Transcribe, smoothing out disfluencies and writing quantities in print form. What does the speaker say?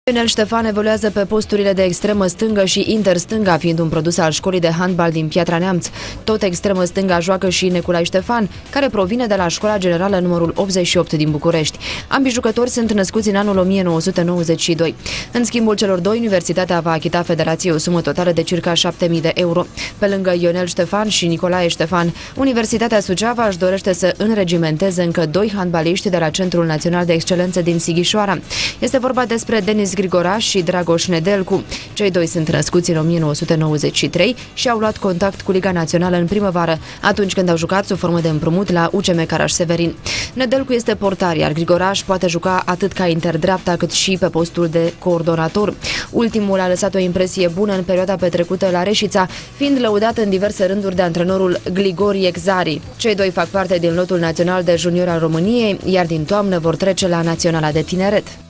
Ionel Ștefan evoluează pe posturile de extremă stângă și interstânga, fiind un produs al școlii de handbal din Piatra Neamț. Tot extremă stânga joacă și Neculai Ștefan, care provine de la Școala Generală numărul 88 din București. Ambii jucători sunt născuți în anul 1992. În schimbul celor doi, Universitatea va achita Federației o sumă totală de circa 7.000 de euro. Pe lângă Ionel Ștefan și Nicolae Ștefan, Universitatea Suceava își dorește să înregimenteze încă doi handbaliști de la Centrul Național de Excelență din Sighișoara. Este vorba despre Denis Grigoraș și Dragoș Nedelcu. Cei doi sunt născuți în 1993 și au luat contact cu Liga Națională în primăvară, atunci când au jucat sub formă de împrumut la UCM Caraș-Severin. Nedelcu este portar, iar Grigoraș poate juca atât ca interdreapta cât și pe postul de coordonator. Ultimul a lăsat o impresie bună în perioada petrecută la Reșița, fiind lăudat în diverse rânduri de antrenorul Grigori Exari. Cei doi fac parte din lotul național de juniori al României, iar din toamnă vor trece la Naționala de Tineret.